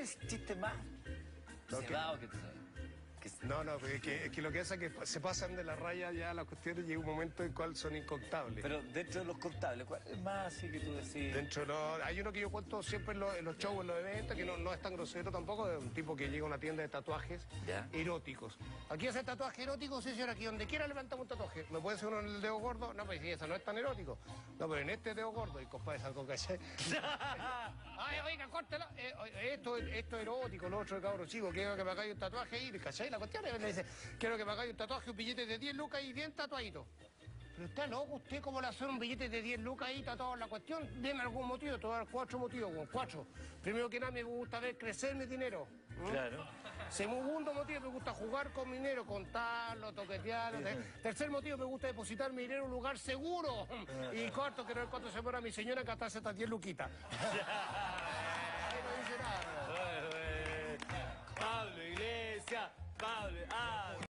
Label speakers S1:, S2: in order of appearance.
S1: es el chiste más cerrado que tú sabes?
S2: No, es que lo que pasa es que se pasan de la raya ya las cuestiones y llega un momento en el cual son incontables.
S1: Pero dentro de los contables, ¿cuál es más así que tú decís?
S2: Hay uno que yo cuento siempre en los shows, en los eventos, que no es tan grosero tampoco, es un tipo que llega a una tienda de tatuajes eróticos. Aquí hace tatuaje erótico, sí señor, aquí donde quiera levantamos un tatuaje. ¿Me puede hacer uno en el dedo gordo? No, pues sí, eso no es tan erótico. No, pero en este dedo gordo, y compadre, salgo caché. Ay, oiga, córtelo. Esto es erótico, lo otro cabro chico, quiero que me hagáis un tatuaje ahí, ¿cachai? La cuestión es, le dice, quiero que me hagáis un tatuaje, un billete de 10 lucas y bien tatuadito. Pero está loco, ¿usted cómo le hace un billete de 10 lucas ahí tatuado en la cuestión? Deme algún motivo, te voy a dar 4 motivos, con 4. Primero que nada, me gusta ver crecer mi dinero.
S1: Claro.
S2: Segundo motivo, me gusta jugar con mi dinero, contarlo, toquetearlo. Tercer motivo, me gusta depositar mi dinero en un lugar seguro. Y cuarto, quiero ver cuánto se muera mi señora que hasta estas 10 luquitas. Ahí no dice nada.
S1: Pablo Iglesias, Pablo...